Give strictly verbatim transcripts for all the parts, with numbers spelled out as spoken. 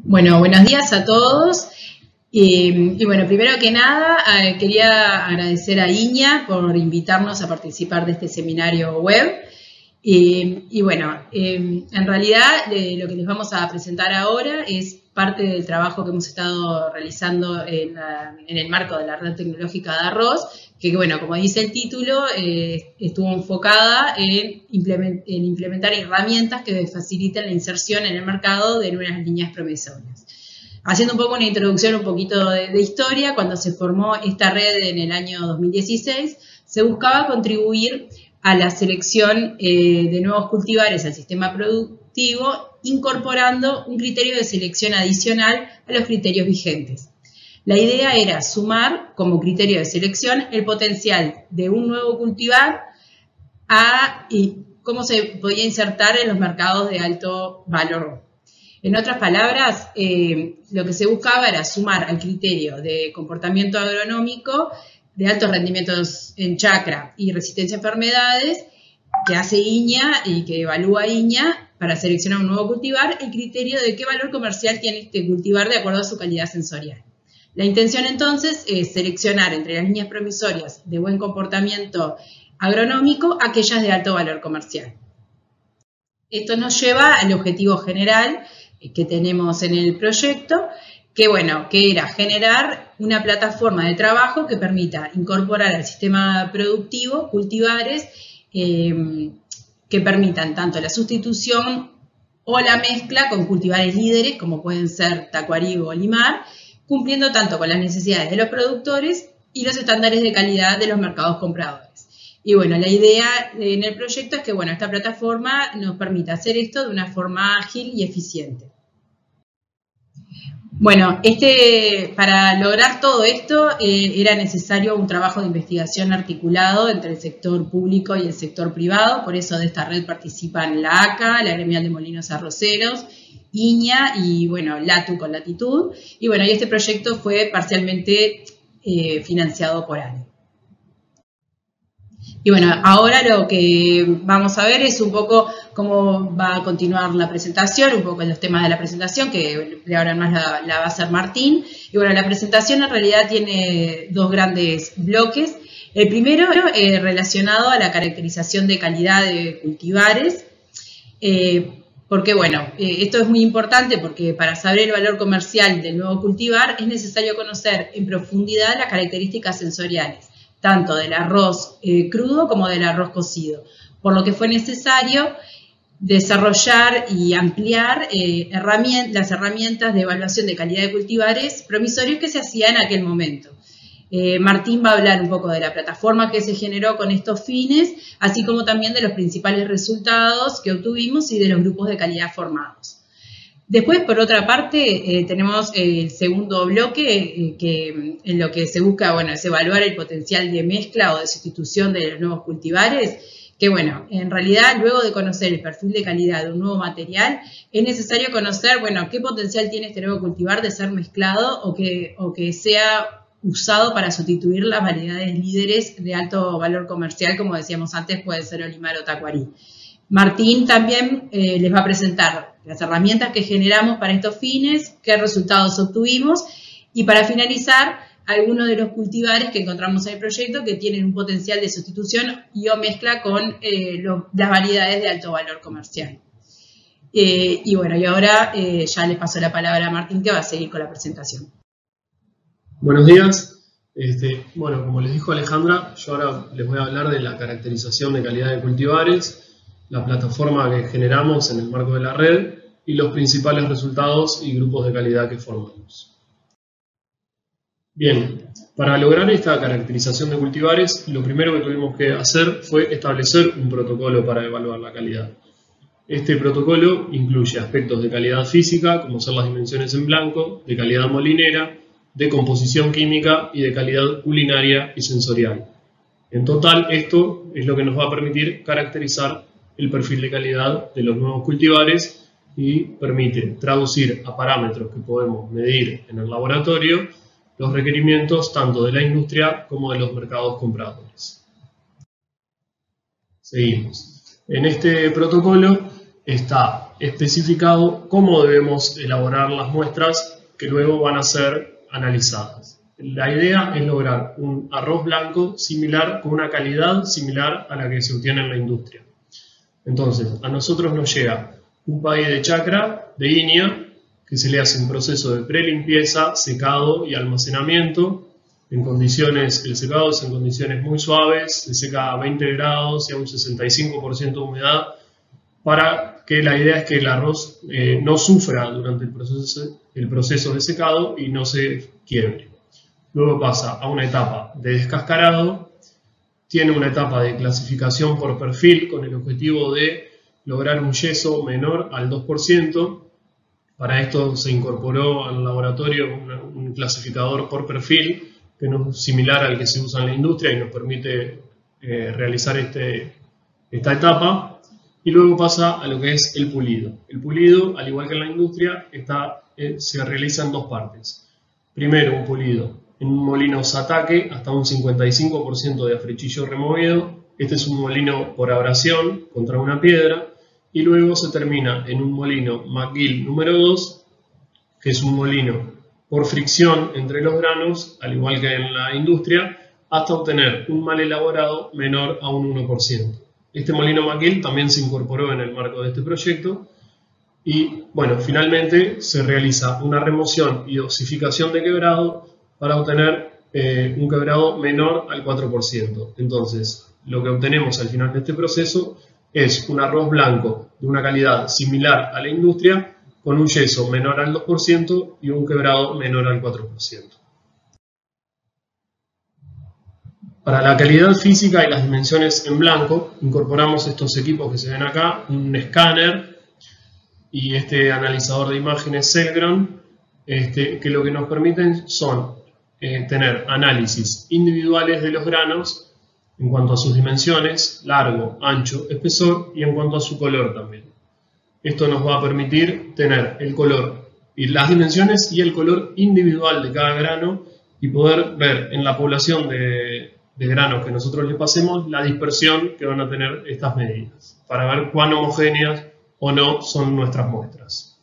Bueno, buenos días a todos. Y, y bueno, primero que nada, eh, quería agradecer a Iña por invitarnos a participar de este seminario web. Y, y bueno, eh, en realidad eh, lo que les vamos a presentar ahora es parte del trabajo que hemos estado realizando en, la, en el marco de la Red Tecnológica de Arroz, que bueno, como dice el título, eh, estuvo enfocada en, implement, en implementar herramientas que faciliten la inserción en el mercado de nuevas líneas promisorias. Haciendo un poco una introducción, un poquito de, de historia, cuando se formó esta red en el año dos mil dieciséis, se buscaba contribuir a la selección eh, de nuevos cultivares al sistema productivo, incorporando un criterio de selección adicional a los criterios vigentes. La idea era sumar como criterio de selección el potencial de un nuevo cultivar a y cómo se podía insertar en los mercados de alto valor. En otras palabras, eh, lo que se buscaba era sumar al criterio de comportamiento agronómico de altos rendimientos en chacra y resistencia a enfermedades que hace Iña y que evalúa Iña para seleccionar un nuevo cultivar, el criterio de qué valor comercial tiene este cultivar de acuerdo a su calidad sensorial. La intención entonces es seleccionar entre las líneas promisorias de buen comportamiento agronómico aquellas de alto valor comercial. Esto nos lleva al objetivo general que tenemos en el proyecto, que bueno, que era generar una plataforma de trabajo que permita incorporar al sistema productivo cultivares eh, que permitan tanto la sustitución o la mezcla con cultivares líderes, como pueden ser tacuarí o limar, cumpliendo tanto con las necesidades de los productores y los estándares de calidad de los mercados compradores. Y bueno, la idea en el proyecto es que bueno, esta plataforma nos permita hacer esto de una forma ágil y eficiente. Bueno, este, para lograr todo esto eh, era necesario un trabajo de investigación articulado entre el sector público y el sector privado, por eso de esta red participan la A C A, la Gremial de Molinos Arroceros, Iña y bueno, LATU con Latitud. Y bueno, y este proyecto fue parcialmente eh, financiado por A N E. Y bueno, ahora lo que vamos a ver es un poco cómo va a continuar la presentación, un poco los temas de la presentación, que ahora más la, la va a hacer Martín. Y bueno, la presentación en realidad tiene dos grandes bloques. El primero eh, relacionado a la caracterización de calidad de cultivares, eh, porque bueno, eh, esto es muy importante porque para saber el valor comercial del nuevo cultivar es necesario conocer en profundidad las características sensoriales, tanto del arroz eh, crudo como del arroz cocido, por lo que fue necesario desarrollar y ampliar eh, herramientas, las herramientas de evaluación de calidad de cultivares promisorios que se hacían en aquel momento. Eh, Martín va a hablar un poco de la plataforma que se generó con estos fines, así como también de los principales resultados que obtuvimos y de los grupos de calidad formados. Después, por otra parte, eh, tenemos el segundo bloque, eh, que en lo que se busca, bueno, es evaluar el potencial de mezcla o de sustitución de los nuevos cultivares, que bueno, en realidad, luego de conocer el perfil de calidad de un nuevo material, es necesario conocer, bueno, qué potencial tiene este nuevo cultivar de ser mezclado o que, o que sea usado para sustituir las variedades líderes de alto valor comercial, como decíamos antes, puede ser olimar o tacuarí. Martín también eh, les va a presentar las herramientas que generamos para estos fines, qué resultados obtuvimos y para finalizar, algunos de los cultivares que encontramos en el proyecto que tienen un potencial de sustitución y o mezcla con eh, lo, las variedades de alto valor comercial. Eh, y bueno, y ahora eh, ya le paso la palabra a Martín que va a seguir con la presentación. Buenos días. Este, bueno, como les dijo Alejandra, yo ahora les voy a hablar de la caracterización de calidad de cultivares, la plataforma que generamos en el marco de la red y los principales resultados y grupos de calidad que formamos. Bien, para lograr esta caracterización de cultivares, lo primero que tuvimos que hacer fue establecer un protocolo para evaluar la calidad. Este protocolo incluye aspectos de calidad física, como son las dimensiones en blanco, de calidad molinera, de composición química y de calidad culinaria y sensorial. En total, esto es lo que nos va a permitir caracterizar el perfil de calidad de los nuevos cultivares y permite traducir a parámetros que podemos medir en el laboratorio los requerimientos tanto de la industria como de los mercados compradores. Seguimos. En este protocolo está especificado cómo debemos elaborar las muestras que luego van a ser analizadas. La idea es lograr un arroz blanco similar, con una calidad similar a la que se obtiene en la industria. Entonces, a nosotros nos llega un pay de chacra de Iña, que se le hace un proceso de prelimpieza, secado y almacenamiento. En condiciones, el secado es en condiciones muy suaves, se seca a veinte grados y a un sesenta y cinco por ciento de humedad, para que la idea es que el arroz eh, no sufra durante el proceso, el proceso de secado y no se quiebre. Luego pasa a una etapa de descascarado, tiene una etapa de clasificación por perfil con el objetivo de lograr un yeso menor al dos por ciento. Para esto se incorporó al laboratorio un, un clasificador por perfil que no es similar al que se usa en la industria y nos permite eh, realizar este, esta etapa. Y luego pasa a lo que es el pulido. El pulido, al igual que en la industria, está, eh, se realiza en dos partes. Primero, un pulido en un molino Satake hasta un cincuenta y cinco por ciento de afrechillo removido. Este es un molino por abrasión contra una piedra. Y luego se termina en un molino McGill número dos, que es un molino por fricción entre los granos, al igual que en la industria, hasta obtener un mal elaborado menor a un uno por ciento. Este molino McGill también se incorporó en el marco de este proyecto y, bueno, finalmente se realiza una remoción y dosificación de quebrado para obtener eh, un quebrado menor al cuatro por ciento. Entonces, lo que obtenemos al final de este proceso es un arroz blanco de una calidad similar a la industria, con un yeso menor al dos por ciento y un quebrado menor al cuatro por ciento. Para la calidad física y las dimensiones en blanco, incorporamos estos equipos que se ven acá, un escáner y este analizador de imágenes Celgron, este, que lo que nos permiten son eh, tener análisis individuales de los granos en cuanto a sus dimensiones, largo, ancho, espesor y en cuanto a su color también. Esto nos va a permitir tener el color y las dimensiones y el color individual de cada grano y poder ver en la población de, de granos que nosotros le pasemos la dispersión que van a tener estas medidas para ver cuán homogéneas o no son nuestras muestras.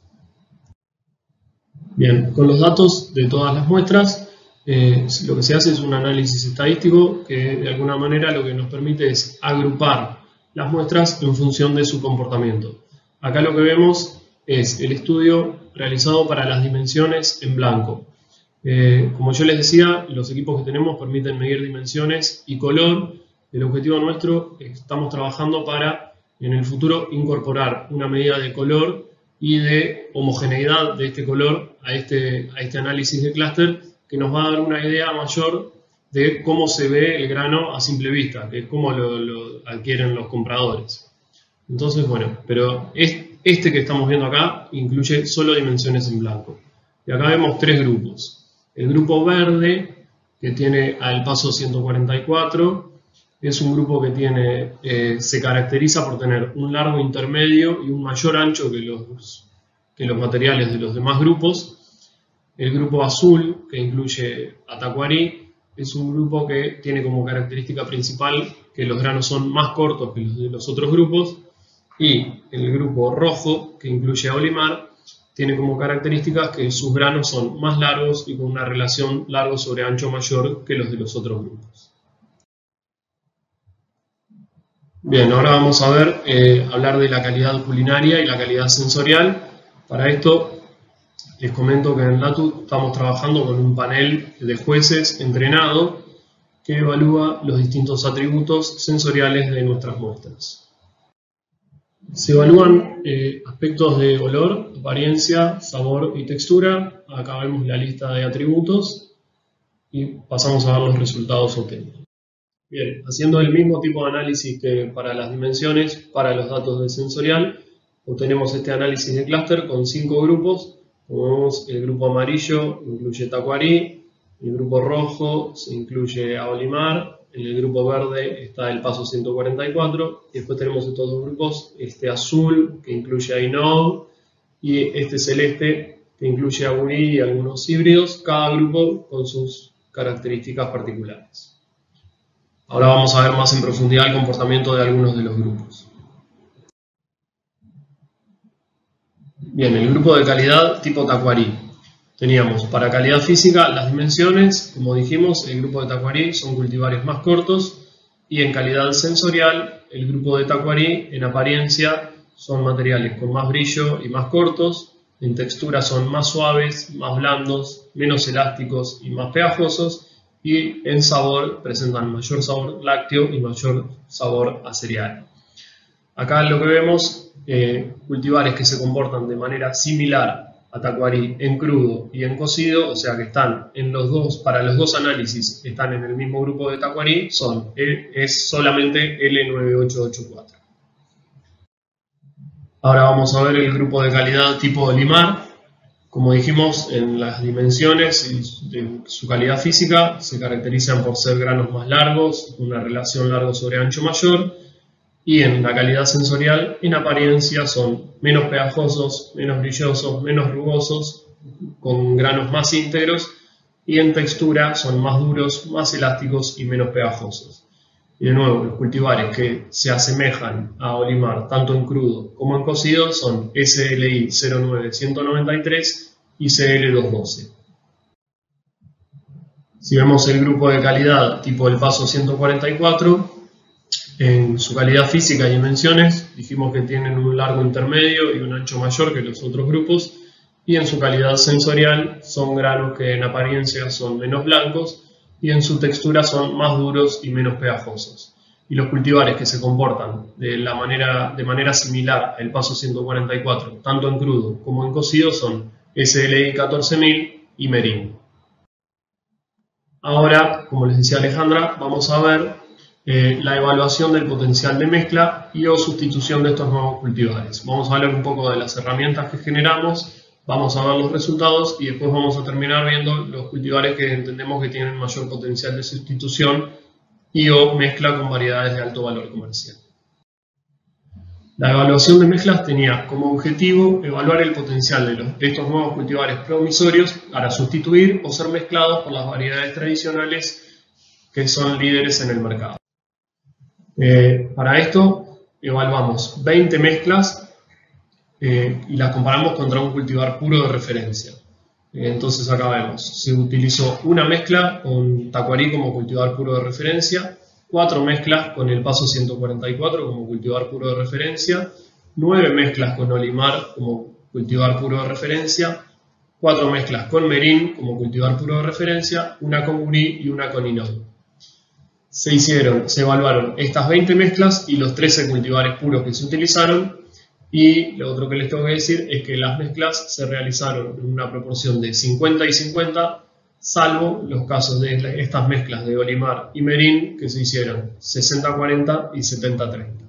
Bien, con los datos de todas las muestras, eh, lo que se hace es un análisis estadístico que de alguna manera lo que nos permite es agrupar las muestras en función de su comportamiento. Acá lo que vemos es el estudio realizado para las dimensiones en blanco. Eh, como yo les decía, los equipos que tenemos permiten medir dimensiones y color. El objetivo nuestro es que estamos trabajando para, en el futuro, incorporar una medida de color y de homogeneidad de este color a este, a este análisis de clúster, que nos va a dar una idea mayor de cómo se ve el grano a simple vista, que es cómo lo, lo adquieren los compradores. Entonces, bueno, pero este que estamos viendo acá incluye solo dimensiones en blanco. Y acá vemos tres grupos. El grupo verde, que tiene al paso ciento cuarenta y cuatro, es un grupo que tiene, eh, se caracteriza por tener un largo intermedio y un mayor ancho que los, que los materiales de los demás grupos. El grupo azul, que incluye a Tacuarí, es un grupo que tiene como característica principal que los granos son más cortos que los de los otros grupos. Y el grupo rojo, que incluye a Olimar, tiene como características que sus granos son más largos y con una relación largo sobre ancho mayor que los de los otros grupos. Bien, ahora vamos a ver, eh, hablar de la calidad culinaria y la calidad sensorial. Para esto les comento que en LATU estamos trabajando con un panel de jueces entrenado que evalúa los distintos atributos sensoriales de nuestras muestras. Se evalúan eh, aspectos de olor, apariencia, sabor y textura. Acá vemos la lista de atributos y pasamos a ver los resultados obtenidos. Bien, haciendo el mismo tipo de análisis que para las dimensiones, para los datos de sensorial, obtenemos este análisis de clúster con cinco grupos. Como vemos, el grupo amarillo incluye Tacuarí, el grupo rojo se incluye a Olimar, en el grupo verde está el paso ciento cuarenta y cuatro, y después tenemos estos dos grupos, este azul que incluye a Inov y este celeste que incluye a Burí y algunos híbridos, cada grupo con sus características particulares. Ahora vamos a ver más en profundidad el comportamiento de algunos de los grupos. Bien, el grupo de calidad tipo Tacuarí. Teníamos para calidad física las dimensiones, como dijimos, el grupo de Tacuarí son cultivares más cortos, y en calidad sensorial, el grupo de Tacuarí en apariencia son materiales con más brillo y más cortos, en textura son más suaves, más blandos, menos elásticos y más pegajosos, y en sabor presentan mayor sabor lácteo y mayor sabor a cereal. Acá lo que vemos, eh, cultivares que se comportan de manera similar a Tacuarí en crudo y en cocido, o sea que están en los dos, para los dos análisis están en el mismo grupo de Tacuarí, son, es solamente L nueve ocho ocho cuatro. Ahora vamos a ver el grupo de calidad tipo Olimar. Como dijimos, en las dimensiones y de su calidad física se caracterizan por ser granos más largos, una relación largo sobre ancho mayor, y en la calidad sensorial, en apariencia, son menos pegajosos, menos brillosos, menos rugosos, con granos más íntegros, y en textura son más duros, más elásticos y menos pegajosos. Y de nuevo, los cultivares que se asemejan a Olimar tanto en crudo como en cocido son S L I cero nueve uno nueve tres y C L doscientos doce. Si vemos el grupo de calidad tipo El Paso ciento cuarenta y cuatro, en su calidad física y dimensiones dijimos que tienen un largo intermedio y un ancho mayor que los otros grupos, y en su calidad sensorial son granos que en apariencia son menos blancos y en su textura son más duros y menos pegajosos. Y los cultivares que se comportan de, la manera, de manera similar al Paso ciento cuarenta y cuatro, tanto en crudo como en cocido, son S L I catorce mil y Merín. Ahora, como les decía Alejandra, vamos a ver eh, la evaluación del potencial de mezcla y o sustitución de estos nuevos cultivares. Vamos a hablar un poco de las herramientas que generamos, vamos a ver los resultados y después vamos a terminar viendo los cultivares que entendemos que tienen mayor potencial de sustitución y o mezcla con variedades de alto valor comercial. La evaluación de mezclas tenía como objetivo evaluar el potencial de, los, de estos nuevos cultivares promisorios para sustituir o ser mezclados por las variedades tradicionales que son líderes en el mercado. Eh, para esto evaluamos veinte mezclas eh, y las comparamos contra un cultivar puro de referencia. Eh, entonces acá vemos, se utilizó una mezcla con Tacuarí como cultivar puro de referencia, cuatro mezclas con el Paso ciento cuarenta y cuatro como cultivar puro de referencia, nueve mezclas con Olimar como cultivar puro de referencia, cuatro mezclas con Merín como cultivar puro de referencia, una con Gurí y una con Inod. Se hicieron, se evaluaron estas veinte mezclas y los trece cultivares puros que se utilizaron, y lo otro que les tengo que decir es que las mezclas se realizaron en una proporción de cincuenta y cincuenta, salvo los casos de estas mezclas de Olimar y Merín que se hicieron sesenta cuarenta y setenta treinta.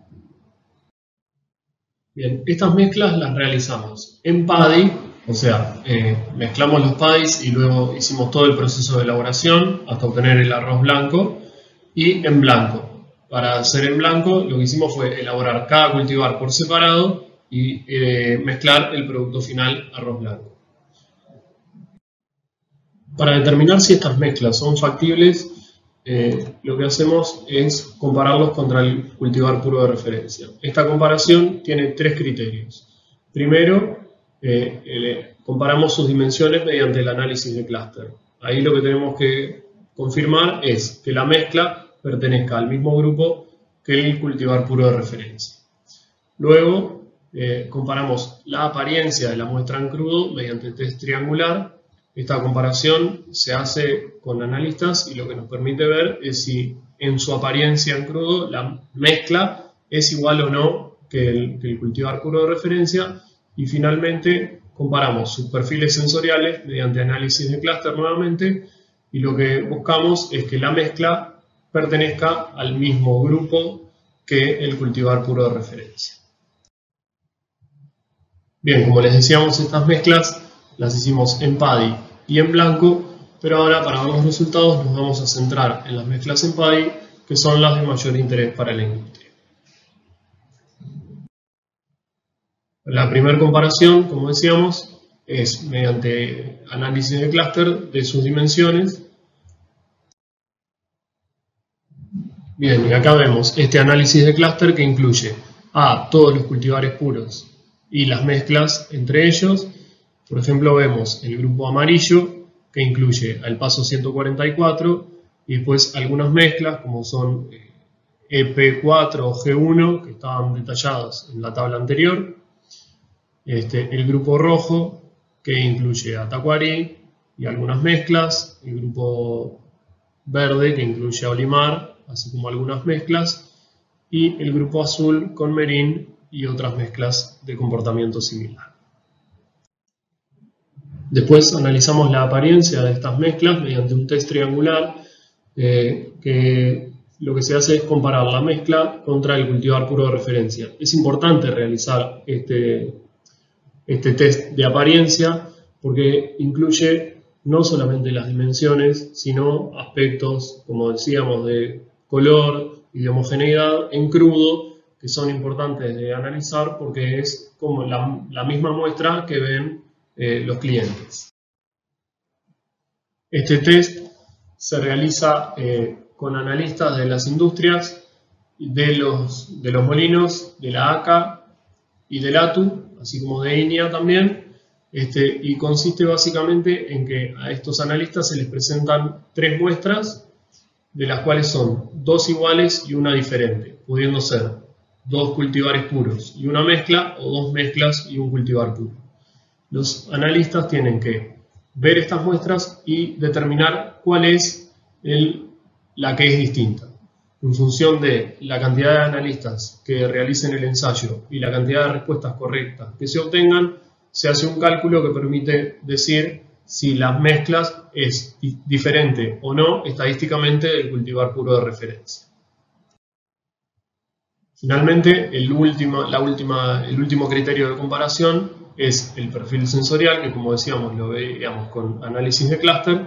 Bien, estas mezclas las realizamos en paddy, o sea, eh, mezclamos los paddies y luego hicimos todo el proceso de elaboración hasta obtener el arroz blanco, y en blanco. Para hacer en blanco lo que hicimos fue elaborar cada cultivar por separado y eh, mezclar el producto final arroz blanco. Para determinar si estas mezclas son factibles, eh, lo que hacemos es compararlos contra el cultivar puro de referencia. Esta comparación tiene tres criterios. Primero, eh, eh, comparamos sus dimensiones mediante el análisis de clúster. Ahí lo que tenemos que confirmar es que la mezcla pertenezca al mismo grupo que el cultivar puro de referencia. Luego, eh, comparamos la apariencia de la muestra en crudo mediante test triangular. Esta comparación se hace con analistas y lo que nos permite ver es si en su apariencia en crudo la mezcla es igual o no que el, que el cultivar puro de referencia. Y finalmente comparamos sus perfiles sensoriales mediante análisis de clúster nuevamente, y lo que buscamos es que la mezcla pertenezca al mismo grupo que el cultivar puro de referencia. Bien, como les decíamos, estas mezclas las hicimos en paddy y en blanco, pero ahora para ver los resultados nos vamos a centrar en las mezclas en paddy, que son las de mayor interés para la industria. La primera comparación, como decíamos, es mediante análisis de clúster de sus dimensiones. Bien, y acá vemos este análisis de clúster que incluye a todos los cultivares puros y las mezclas entre ellos. Por ejemplo, vemos el grupo amarillo, que incluye al paso ciento cuarenta y cuatro, y después algunas mezclas como son E P cuatro o G uno, que estaban detalladas en la tabla anterior. Este, el grupo rojo, que incluye a Tacuarí y algunas mezclas. El grupo verde, que incluye a Olimar, así como algunas mezclas. Y el grupo azul con Merín y otras mezclas de comportamiento similar. Después analizamos la apariencia de estas mezclas mediante un test triangular, eh, que lo que se hace es comparar la mezcla contra el cultivar puro de referencia. Es importante realizar este, este test de apariencia porque incluye no solamente las dimensiones, sino aspectos, como decíamos, de color y de homogeneidad en crudo, que son importantes de analizar porque es como la, la misma muestra que ven eh, los clientes. Este test se realiza eh, con analistas de las industrias, de los, de los molinos, de la A C A y del A T U, así como de I N E A también, este, y consiste básicamente en que a estos analistas se les presentan tres muestras, de las cuales son dos iguales y una diferente, pudiendo ser dos cultivares puros y una mezcla, o dos mezclas y un cultivar puro. Los analistas tienen que ver estas muestras y determinar cuál es el, la que es distinta. En función de la cantidad de analistas que realicen el ensayo y la cantidad de respuestas correctas que se obtengan, se hace un cálculo que permite decir si las mezclas es diferente o no estadísticamente del cultivar puro de referencia. Finalmente, el último, la última, el último criterio de comparación es el perfil sensorial, que como decíamos lo veíamos con análisis de clúster.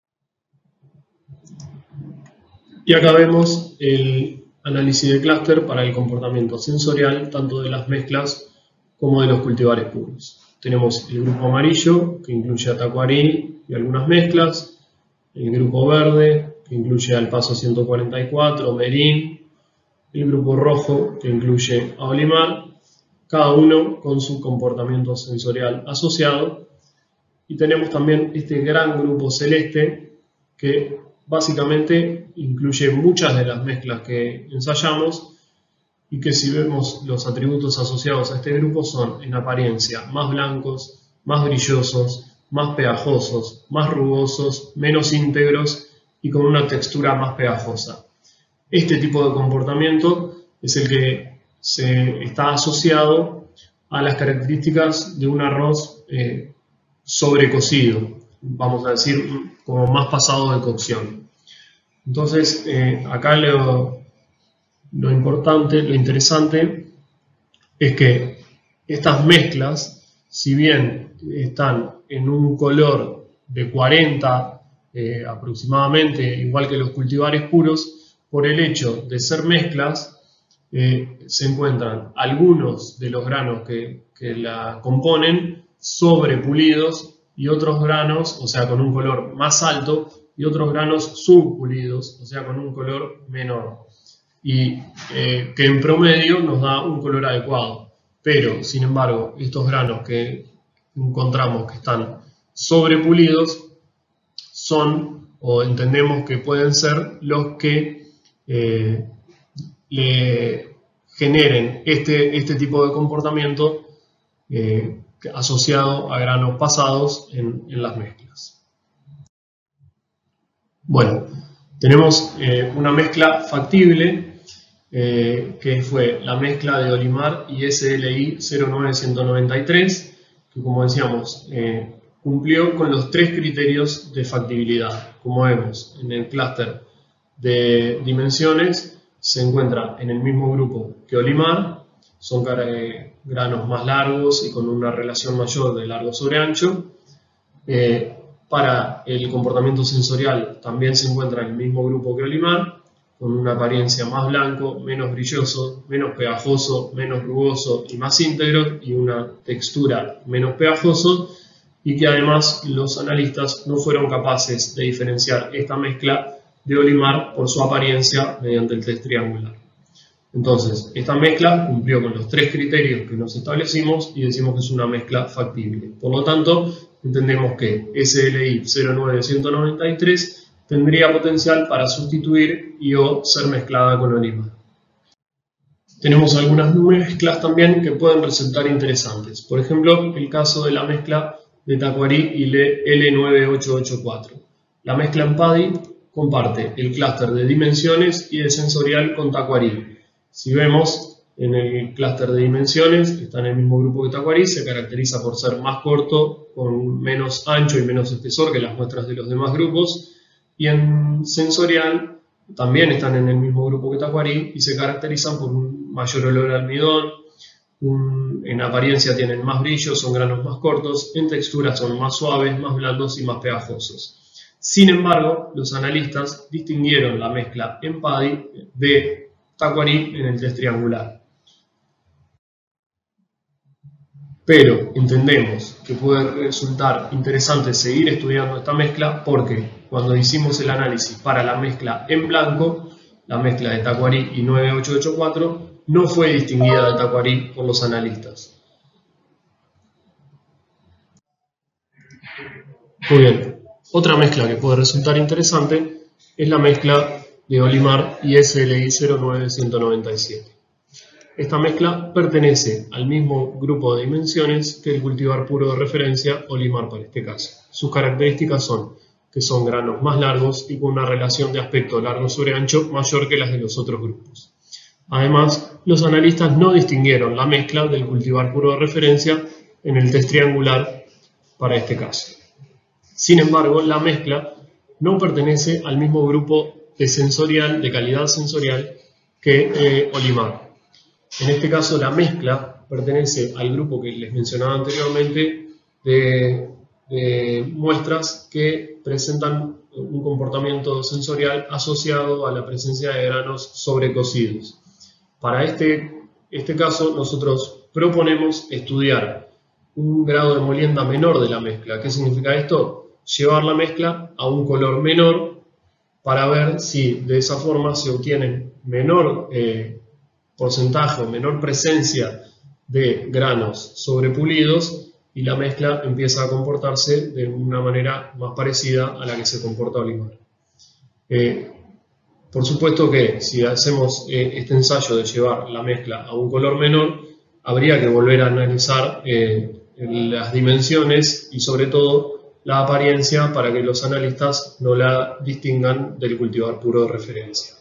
Y acá vemos el análisis de clúster para el comportamiento sensorial tanto de las mezclas como de los cultivares puros. Tenemos el grupo amarillo, que incluye a Tacuarí y algunas mezclas, el grupo verde, que incluye al paso ciento cuarenta y cuatro, Merín, el grupo rojo, que incluye a Olimar, cada uno con su comportamiento sensorial asociado. Y tenemos también este gran grupo celeste, que básicamente incluye muchas de las mezclas que ensayamos, y que si vemos los atributos asociados a este grupo son en apariencia más blancos, más brillosos, más pegajosos, más rugosos, menos íntegros y con una textura más pegajosa. Este tipo de comportamiento es el que se está asociado a las características de un arroz eh, sobrecocido, vamos a decir como más pasado de cocción. Entonces eh, acá lo Lo importante, lo interesante es que estas mezclas, si bien están en un color de cuarenta eh, aproximadamente, igual que los cultivares puros, por el hecho de ser mezclas, eh, se encuentran algunos de los granos que, que la componen sobrepulidos y otros granos, o sea, con un color más alto, y otros granos subpulidos, o sea, con un color menor. Y eh, que en promedio nos da un color adecuado. Pero, sin embargo, estos granos que encontramos que están sobrepulidos son, o entendemos que pueden ser, los que eh, le generen este, este tipo de comportamiento eh, asociado a granos pasados en, en las mezclas. Bueno, tenemos eh, una mezcla factible, Eh, que fue la mezcla de Olimar y S L I cero nueve uno nueve tres, que como decíamos eh, cumplió con los tres criterios de factibilidad. Como vemos en el clúster de dimensiones se encuentra en el mismo grupo que Olimar, son eh, granos más largos y con una relación mayor de largo sobre ancho. Eh, para el comportamiento sensorial también se encuentra en el mismo grupo que Olimar, con una apariencia más blanco, menos brilloso, menos pegajoso, menos rugoso y más íntegro, y una textura menos pegajoso, y que además los analistas no fueron capaces de diferenciar esta mezcla de Olimar por su apariencia mediante el test triangular. Entonces, esta mezcla cumplió con los tres criterios que nos establecimos y decimos que es una mezcla factible. Por lo tanto, entendemos que S L I cero nueve uno nueve tres tendría potencial para sustituir y o ser mezclada con Olimar. Tenemos algunas mezclas también que pueden resultar interesantes. Por ejemplo, el caso de la mezcla de Tacuarí y L nueve ocho ocho cuatro. La mezcla en PADI comparte el clúster de dimensiones y de sensorial con Tacuarí. Si vemos en el clúster de dimensiones, que está en el mismo grupo que Tacuarí, se caracteriza por ser más corto, con menos ancho y menos espesor que las muestras de los demás grupos. Y en sensorial también están en el mismo grupo que Tacuarí y se caracterizan por un mayor olor a almidón, un, en apariencia tienen más brillo, son granos más cortos, en textura son más suaves, más blandos y más pegajosos. Sin embargo, los analistas distinguieron la mezcla en PADI de Tacuarí en el test triangular. Pero entendemos que puede resultar interesante seguir estudiando esta mezcla porque cuando hicimos el análisis para la mezcla en blanco, la mezcla de Tacuarí y nueve ocho ocho cuatro no fue distinguida de Tacuarí por los analistas. Muy bien, otra mezcla que puede resultar interesante es la mezcla de Olimar y S L I cero nueve uno nueve siete. Esta mezcla pertenece al mismo grupo de dimensiones que el cultivar puro de referencia, Olimar para este caso. Sus características son que son granos más largos y con una relación de aspecto largo sobre ancho mayor que las de los otros grupos. Además, los analistas no distinguieron la mezcla del cultivar puro de referencia en el test triangular para este caso. Sin embargo, la mezcla no pertenece al mismo grupo de sensorial, de calidad sensorial que eh, Olimar. En este caso, la mezcla pertenece al grupo que les mencionaba anteriormente de, de muestras que presentan un comportamiento sensorial asociado a la presencia de granos sobrecocidos. Para este, este caso, nosotros proponemos estudiar un grado de molienda menor de la mezcla. ¿Qué significa esto? Llevar la mezcla a un color menor para ver si de esa forma se obtiene menor eh, porcentaje o menor presencia de granos sobrepulidos y la mezcla empieza a comportarse de una manera más parecida a la que se comporta Olimar. Eh, por supuesto que si hacemos eh, este ensayo de llevar la mezcla a un color menor, habría que volver a analizar eh, las dimensiones y sobre todo la apariencia para que los analistas no la distingan del cultivar puro de referencia.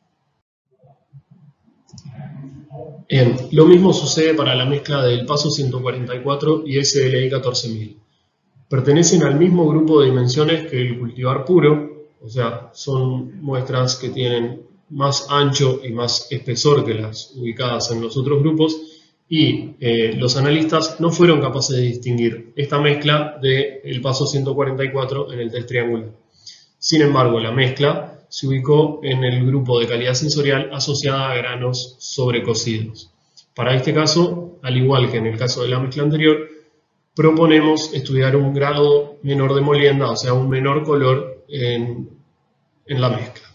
Bien, lo mismo sucede para la mezcla del Paso ciento cuarenta y cuatro y S L I catorce mil. Pertenecen al mismo grupo de dimensiones que el cultivar puro, o sea, son muestras que tienen más ancho y más espesor que las ubicadas en los otros grupos y eh, los analistas no fueron capaces de distinguir esta mezcla del Paso ciento cuarenta y cuatro en el test triangular. Sin embargo, la mezcla se ubicó en el grupo de calidad sensorial asociada a granos sobrecocidos. Para este caso, al igual que en el caso de la mezcla anterior, proponemos estudiar un grado menor de molienda, o sea, un menor color en, en la mezcla.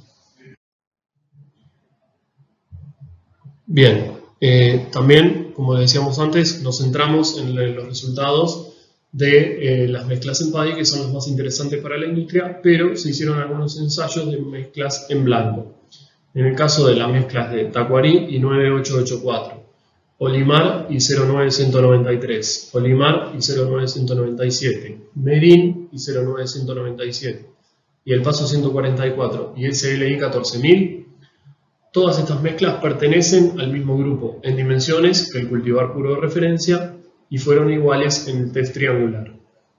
Bien, eh, también, como decíamos antes, nos centramos en los resultados de eh, las mezclas en PADI, que son las más interesantes para la industria, pero se hicieron algunos ensayos de mezclas en blanco. En el caso de las mezclas de Tacuarí y nueve ocho ocho cuatro, Olimar y cero nueve uno nueve tres, Olimar y cero nueve uno nueve siete, Merin y cero nueve uno nueve siete, y el Paso ciento cuarenta y cuatro y S L I catorce mil, todas estas mezclas pertenecen al mismo grupo en dimensiones que el cultivar puro de referencia y fueron iguales en el test triangular.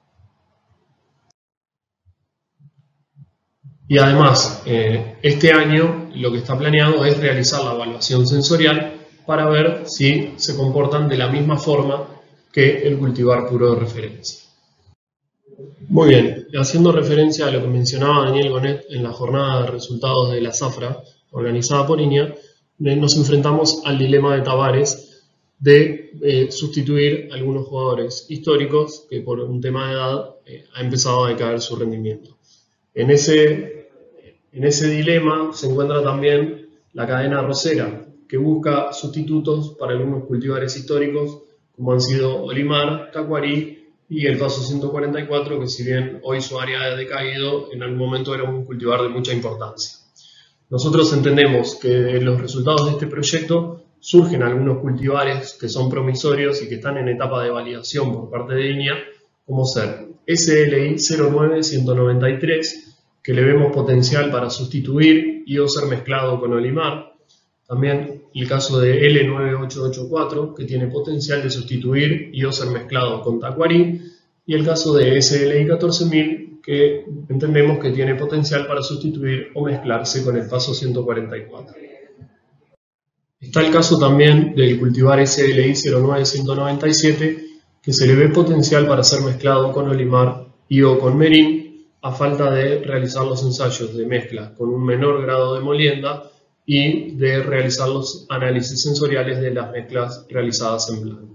Y además, eh, este año lo que está planeado es realizar la evaluación sensorial para ver si se comportan de la misma forma que el cultivar puro de referencia. Muy bien, haciendo referencia a lo que mencionaba Daniel Gonet en la jornada de resultados de la Zafra, organizada por INEA, nos enfrentamos al dilema de Tavares de eh, sustituir a algunos jugadores históricos que por un tema de edad eh, ha empezado a decaer su rendimiento. En ese, en ese dilema se encuentra también la cadena arrocera, que busca sustitutos para algunos cultivares históricos, como han sido Olimar, Tacuarí y el Paso ciento cuarenta y cuatro, que si bien hoy su área ha decaído, en algún momento era un cultivar de mucha importancia. Nosotros entendemos que de los resultados de este proyecto surgen algunos cultivares que son promisorios y que están en etapa de validación por parte de INIA, como ser S L I cero nueve ciento noventa y tres, que le vemos potencial para sustituir y o ser mezclado con Olimar. También el caso de L nueve ocho ocho cuatro, que tiene potencial de sustituir y o ser mezclado con Tacuarí. Y el caso de S L I catorce mil, que entendemos que tiene potencial para sustituir o mezclarse con el Paso ciento cuarenta y cuatro. Está el caso también del cultivar S L I cero nueve ciento noventa y siete, que se le ve potencial para ser mezclado con Olimar y o con Merín, a falta de realizar los ensayos de mezcla con un menor grado de molienda y de realizar los análisis sensoriales de las mezclas realizadas en blanco.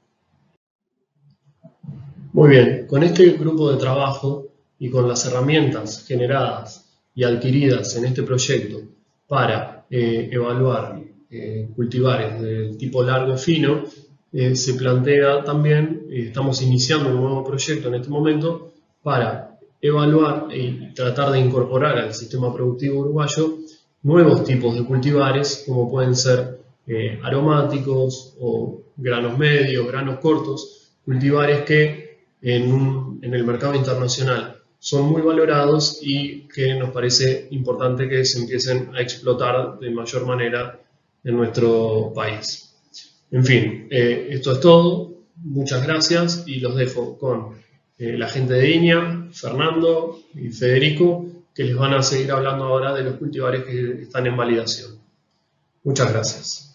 Muy bien, con este grupo de trabajo y con las herramientas generadas y adquiridas en este proyecto para eh, evaluar eh, cultivares del tipo largo fino, eh, se plantea también, eh, estamos iniciando un nuevo proyecto en este momento para evaluar y tratar de incorporar al sistema productivo uruguayo nuevos tipos de cultivares, como pueden ser eh, aromáticos o granos medios, granos cortos, cultivares que en, un, en el mercado internacional son muy valorados y que nos parece importante que se empiecen a explotar de mayor manera en nuestro país. En fin, eh, esto es todo. Muchas gracias y los dejo con eh, la gente de INIA, Fernando y Federico, que les van a seguir hablando ahora de los cultivares que están en validación. Muchas gracias.